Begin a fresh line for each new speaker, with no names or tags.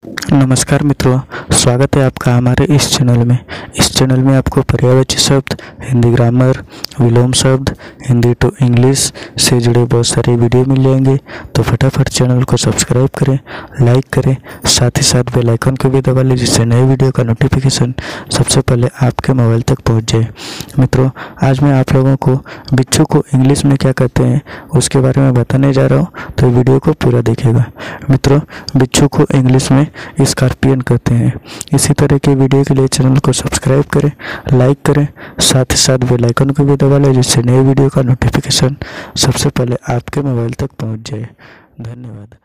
नमस्कार मित्रों, स्वागत है आपका हमारे इस चैनल में। इस चैनल में आपको पर्यायवाची शब्द, हिंदी ग्रामर, विलोम शब्द, हिंदी टू इंग्लिश से जुड़े बहुत सारे वीडियो मिल जाएंगे। तो फटाफट चैनल को सब्सक्राइब करें, लाइक करें, साथ ही साथ बेल आइकन को भी दबा लें जिससे नए वीडियो का नोटिफिकेशन सबसे पहले आपके मोबाइल तक पहुँच जाए। मित्रों, आज मैं आप लोगों को बिच्छू को इंग्लिश में क्या कहते हैं उसके बारे में बताने जा रहा हूँ, तो वीडियो को पूरा देखिएगा। मित्रों, बिच्छू को इंग्लिश में स्कॉर्पियन कहते हैं। इसी तरह के वीडियो के लिए चैनल को सब्सक्राइब करें, लाइक करें, साथ ही साथ बेल आइकन को भी दबा लें जिससे नए वीडियो का नोटिफिकेशन सबसे पहले आपके मोबाइल तक पहुंच जाए। धन्यवाद।